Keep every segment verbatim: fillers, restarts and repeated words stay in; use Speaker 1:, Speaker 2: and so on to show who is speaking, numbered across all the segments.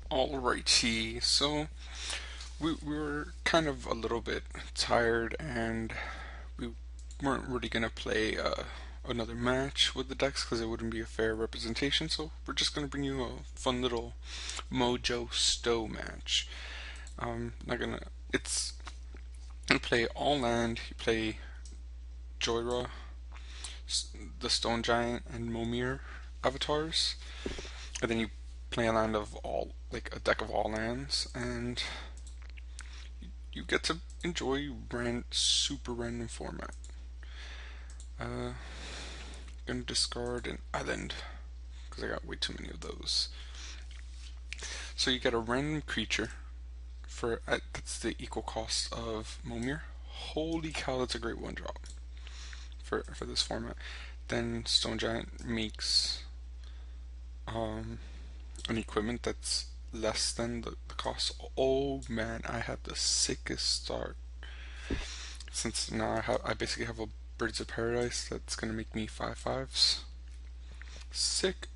Speaker 1: Alrighty, so we, we were kind of a little bit tired and we weren't really going to play uh, another match with the decks because it wouldn't be a fair representation, so we're just going to bring you a fun little Mojo Stow match. Um, not gonna, it's, you play all land, you play Joyra, the Stone Giant, and Momir avatars, and then you play a land of all, like a deck of all lands, and you get to enjoy ran super random format. Uh, gonna discard an island because I got way too many of those. So you get a random creature for uh, that's the equal cost of Momir. Holy cow, that's a great one drop for for this format. Then Stone Giant makes um, an equipment that's less than the, the cost. Oh man, I have the sickest start. Since now I have, I basically have a Birds of Paradise that's gonna make me five fives. Sick.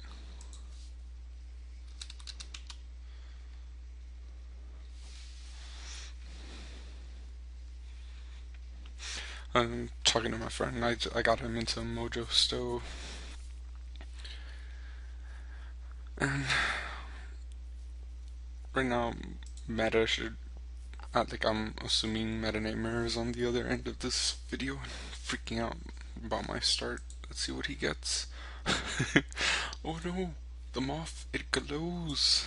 Speaker 1: I'm talking to my friend. I, I got him into Mojo Stow, and right now Meta should. I think I'm assuming Meta Nightmare is on the other end of this video and freaking out about my start. Let's see what he gets. Oh no, the moth, it glows.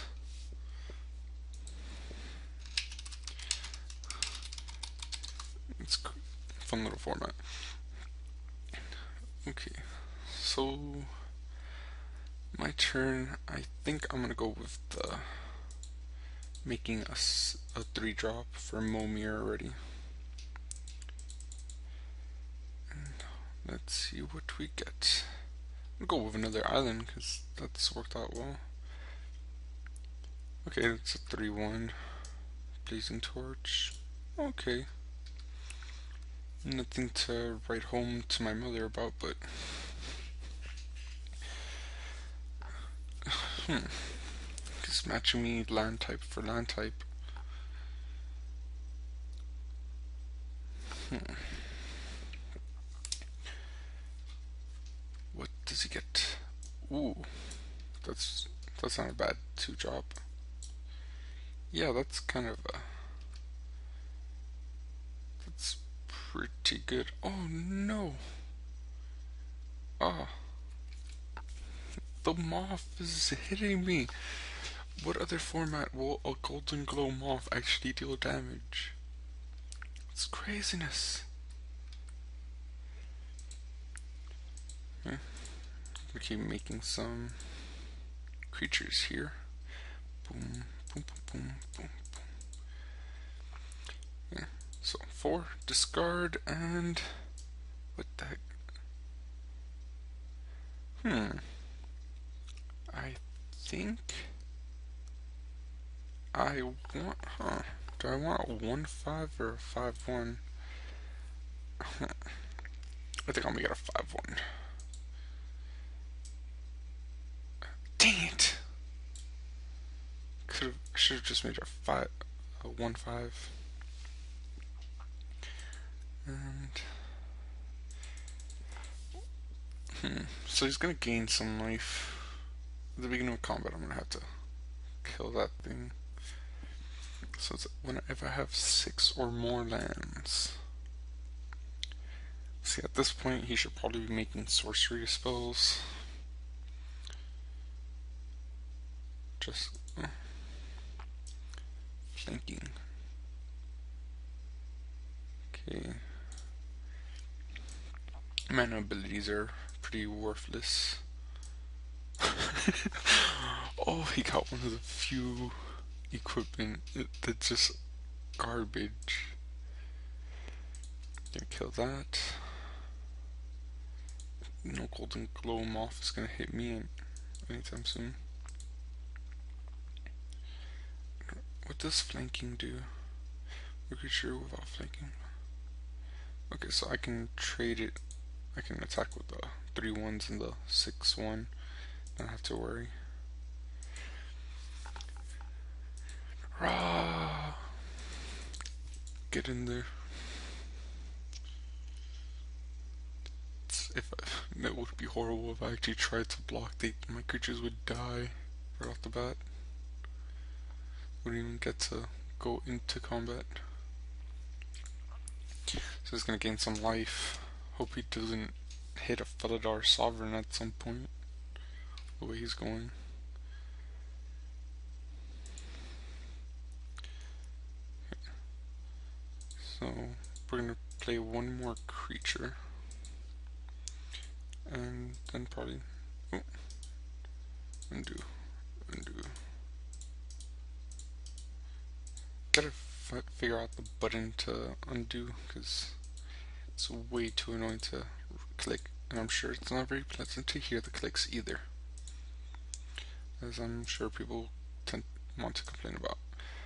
Speaker 1: It's a fun little format. Okay, so my turn. I think I'm gonna go with the making a, a three drop for Momir already. And let's see what we get. I'll go with another island because that's worked out well. Okay, it's a three one. Blazing Torch. Okay. Nothing to write home to my mother about, but. Hmm. Just matching me land type for land type. Hmm. What does he get? Ooh. That's that's not a bad two drop. Yeah, that's kind of a. That's pretty good. Oh no! Ah, the moth is hitting me. What other format will a Golden Glow moth actually deal damage? It's craziness. Okay. We keep making some creatures here. Boom, boom, boom, boom, boom, boom. Yeah. So four, discard, and what the heck? Hmm. I think I want. Huh? Do I want a one five or a five one? Huh. I think I'm gonna get a five one. Dang it! Could have. I should have just made a five, a one five. And hmm. So he's gonna gain some life. At the beginning of combat, I'm gonna have to kill that thing. So it's when if I have six or more lands. See, at this point, he should probably be making sorcery spells. Just uh, flanking. Okay. Mana abilities are pretty worthless. Oh, he got one of the few equipment that's just garbage. Gonna kill that. No Golden Glow moth is gonna hit me anytime soon. What does flanking do? Creature without flanking. Okay, so I can trade it. I can attack with the three ones and the six one. Don't have to worry. Rah! Get in there. It's, if I, it would be horrible if I actually tried to block. They, my creatures would die right off the bat. Wouldn't even get to go into combat. So he's gonna gain some life. Hope he doesn't hit a Felidar Sovereign at some point. The way he's going. So we're gonna play one more creature. And then probably oh, undo, undo. Gotta f figure out the button to undo because it's way too annoying to click, and I'm sure it's not very pleasant to hear the clicks either, as I'm sure people tend want to complain about.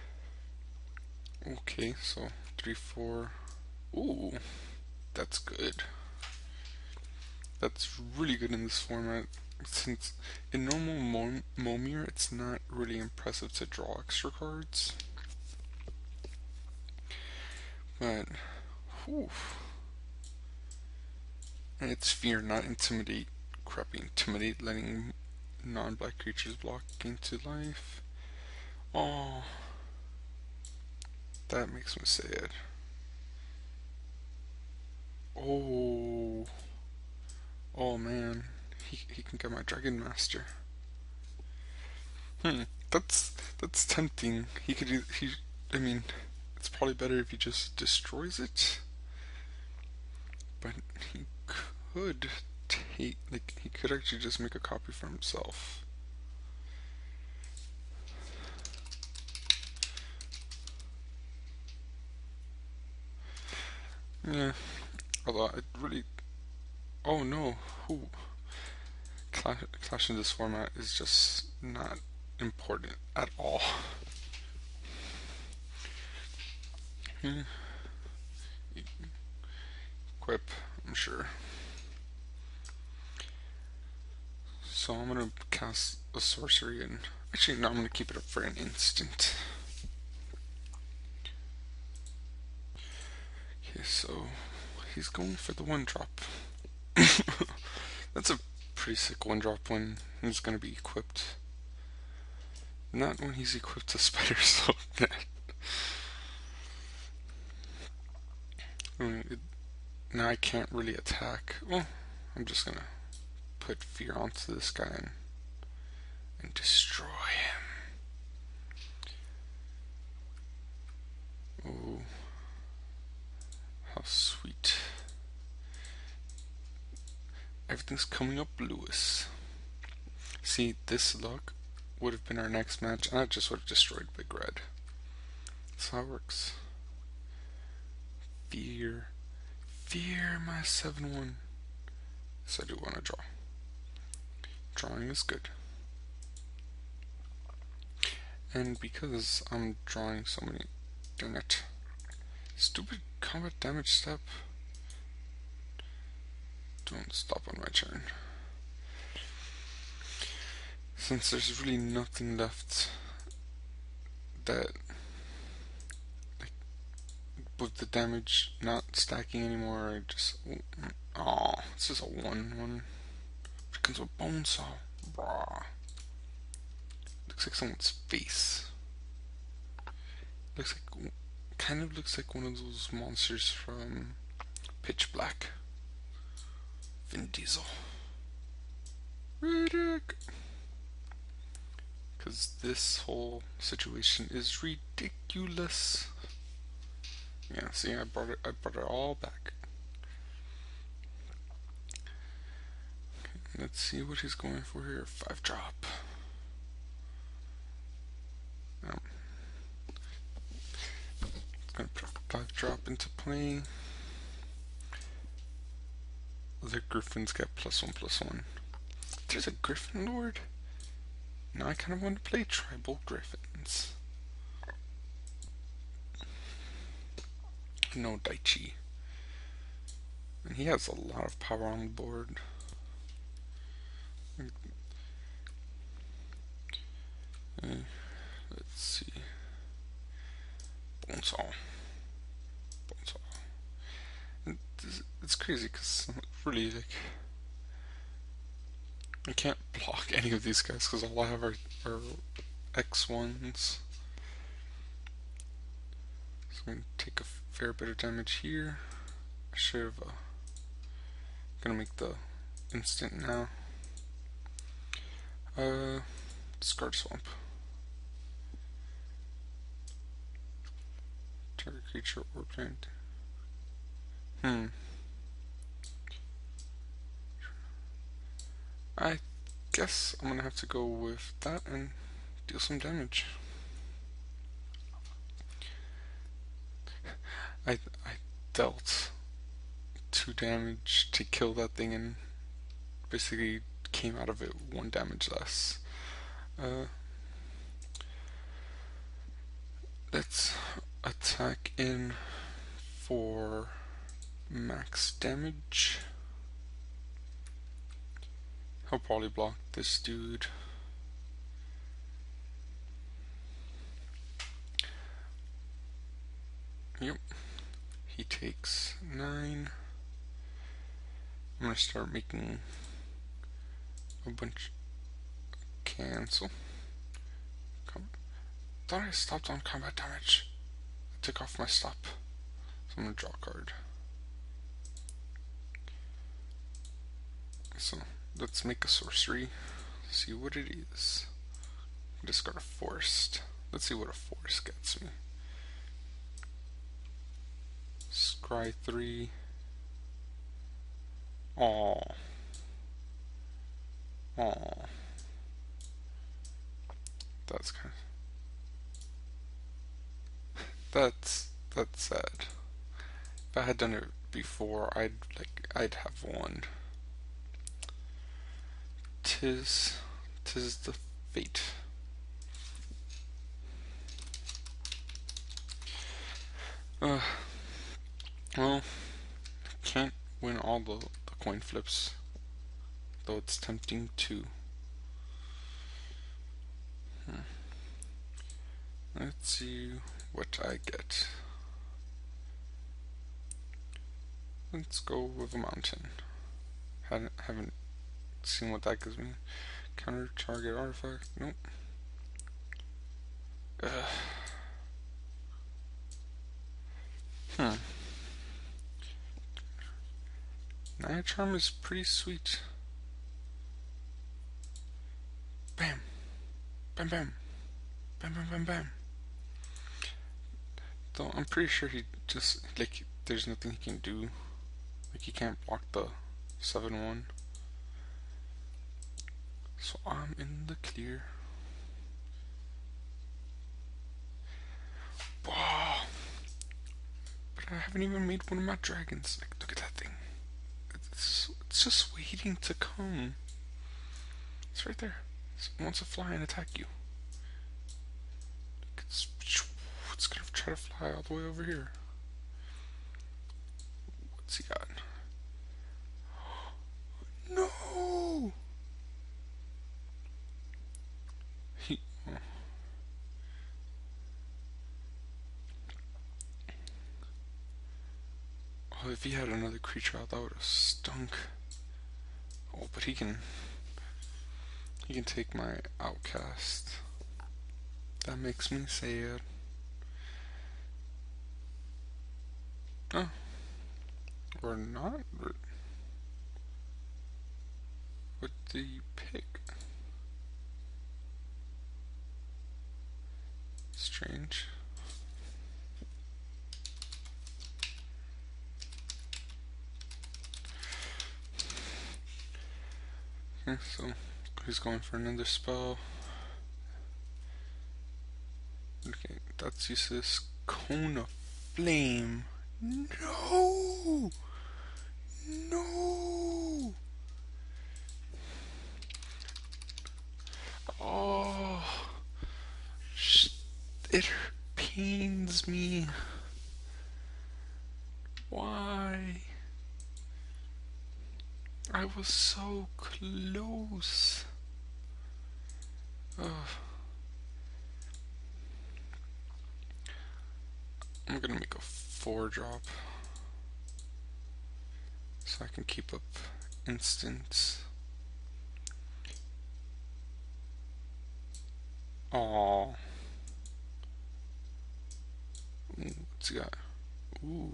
Speaker 1: Okay, so three, four. Ooh, that's good. That's really good in this format. Since in normal Mom Momir, it's not really impressive to draw extra cards. But, whew. And it's fear, not intimidate. Crappy intimidate, letting non-black creatures block into life. Oh, that makes me sad. Oh, oh man, he he can get my Dragon Master. Hmm, that's that's tempting. He could he. I mean, it's probably better if he just destroys it. But he could take, like, he could actually just make a copy for himself. Yeah, although it really. Oh no, who? Clash, Clash in this format is just not important at all. Hmm. Equip, I'm sure. So I'm gonna cast a sorcery, and actually no, I'm gonna keep it up for an instant. Okay, so he's going for the one drop. That's a pretty sick one drop when he's gonna be equipped. Not when he's equipped to Spider Silk Net. Now I can't really attack. Well, I'm just gonna put fear onto this guy and, and destroy him. Oh, how sweet. Everything's coming up, Lewis. See, this luck would have been our next match, and I just would have destroyed Big Red. That's how it works. Fear. Fear my seven one. So I do want to draw. Drawing is good. And because I'm drawing so many, dang it, stupid combat damage step. Don't stop on my turn. Since there's really nothing left that, like, with the damage not stacking anymore, I just, oh, this is a one one. It comes with Bone Saw. Brah. Looks like someone's face. Looks like, kind of looks like one of those monsters from Pitch Black. Vin Diesel. Riddick. Because this whole situation is ridiculous. Yeah, see, I brought it. I brought it all back. Okay, let's see what he's going for here. Five drop. Um, it's gonna put five drop into play. The Griffins get plus one plus one. There's a Griffin Lord. Now I kind of want to play Tribal Griffins. No Daichi. And he has a lot of power on the board. Okay, let's see. Bonesaw. Bonesaw. And it's crazy because really, like, I can't block any of these guys because all I have are, are X ones. So I'm going to take a fair bit of damage here. I should have. Uh, gonna make the instant now. Uh, discard swamp. Target creature or plant. Hmm. I guess I'm gonna have to go with that and deal some damage. I I dealt two damage to kill that thing and basically came out of it one damage less. Uh, let's attack in for max damage. I'll probably block this dude. Yep. He takes nine. I'm gonna start making a bunch. Cancel. Com Thought I stopped on combat damage. I took off my stop. So I'm gonna draw a card. So let's make a sorcery. See what it is. Discard a forest. Let's see what a forest gets me. Scry three. Aww. Aww. That's kind of that's that's sad. If I had done it before, I'd like I'd have won. Tis tis the fate. Uh, well, can't win all the, the coin flips, though it's tempting to. Hmm. Let's see what I get. Let's go with a mountain. Haven't, haven't seen what that gives me. Counter target artifact. Nope. Ugh. Hmm. Naya Charm is pretty sweet. Bam. Bam bam. Bam bam bam bam. Though I'm pretty sure he just, like, there's nothing he can do. Like, he can't block the seven one. So I'm in the clear. Wow. But I haven't even made one of my dragons. Like, look at that thing. It's, it's just waiting to come. It's right there. It wants to fly and attack you. It's, it's gonna try to fly all the way over here. What's he got? No! He. Oh. Oh, if he had another creature out, that would have stunk. Oh, but he can. He can take my outcast. That makes me sad. Oh. Or not? What do you pick? Strange. Okay, so he's going for another spell. Okay, that's useless. Cone of Flame. No! No! Oh, it pains me. Why? I was so close. Ugh. I'm gonna make a four drop so I can keep up instants. Aww. Ooh, what's it got? Ooh.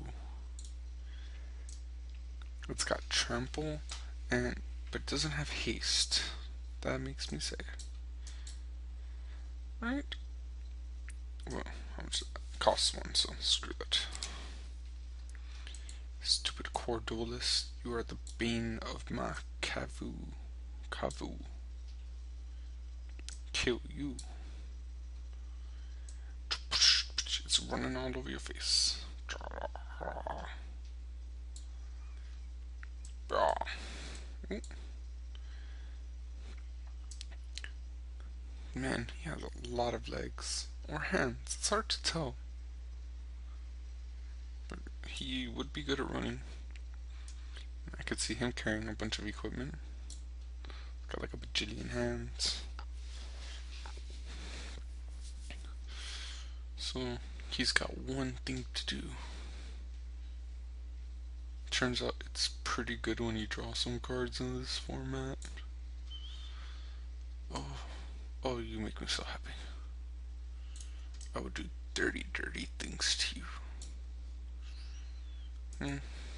Speaker 1: It's got trample, and but it doesn't have haste. That makes me sad. Right? Well, how much it costs one, so screw that. Stupid core duelist, you are the bane of my Kavu. Kavu. Kill you. It's running all over your face. Man, he has a lot of legs. Or hands. It's hard to tell. But he would be good at running. I could see him carrying a bunch of equipment. Got like a bajillion hands. So he's got one thing to do. Turns out it's pretty good when you draw some cards in this format. Oh, oh, you make me so happy. I would do dirty, dirty things to you. Hmm.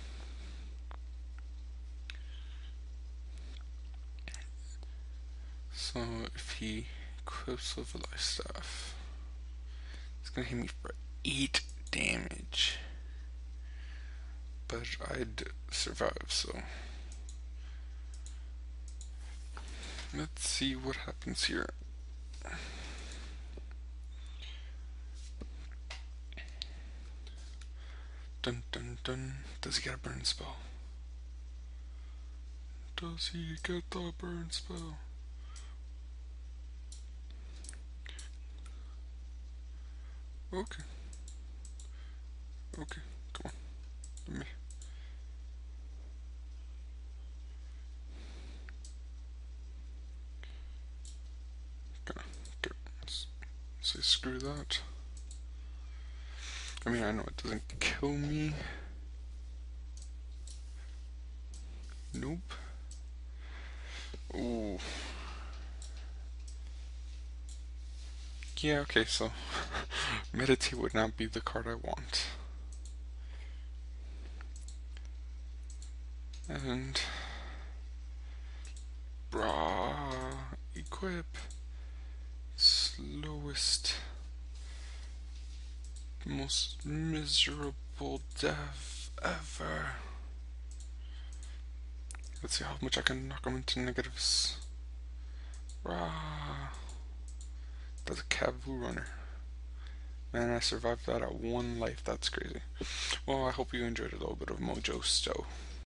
Speaker 1: So if he equips with a life staff, it's gonna hit me for eight damage. But I'd survive, so let's see what happens here. Dun dun dun. Does he get a burn spell? Does he get the burn spell? Okay. Okay, come on. Let me. Gonna get. Say screw that. I mean, I know it doesn't kill me. Nope. Ooh. Yeah, okay, so Meditate would not be the card I want. And brah, equip. Slowest, most miserable death ever. Let's see how much I can knock him into negatives. Rah. That's a Kavu runner. Man, I survived that at one life. That's crazy. Well, I hope you enjoyed a little bit of Mojo Stow.